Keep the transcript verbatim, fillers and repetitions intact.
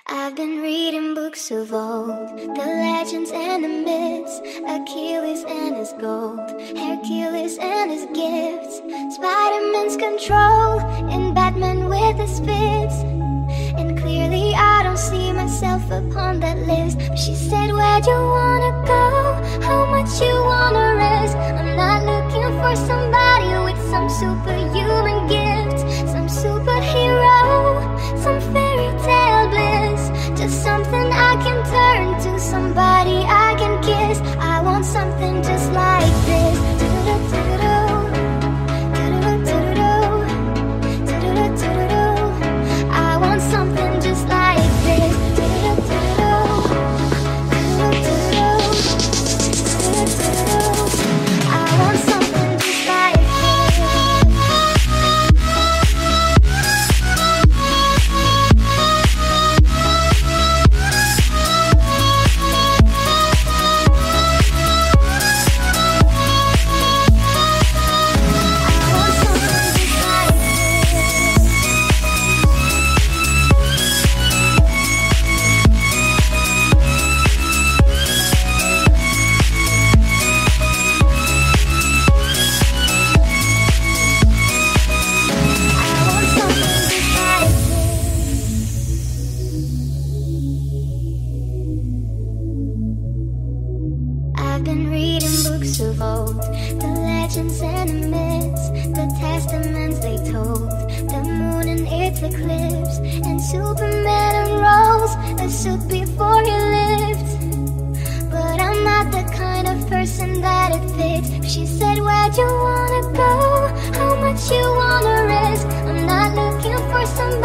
I've been reading books of old, the legends and the myths, Achilles and his gold, Hercules and his gifts, Spider-Man's control, and Batman with his fists. And clearly I don't see myself upon that list. But she said, where'd you wanna go? How much you wanna risk? I'm not looking for somebody with some superhuman gift, some superhero, some fairy tale bliss. Just something I can turn to, somebody I can kiss. I want something just like this. I want something just like this. I want something just like eclipse, and Superman unrolls a suit before he lifts. But I'm not the kind of person that it fits. She said, where'd you wanna go? How much you wanna risk? I'm not looking for somebody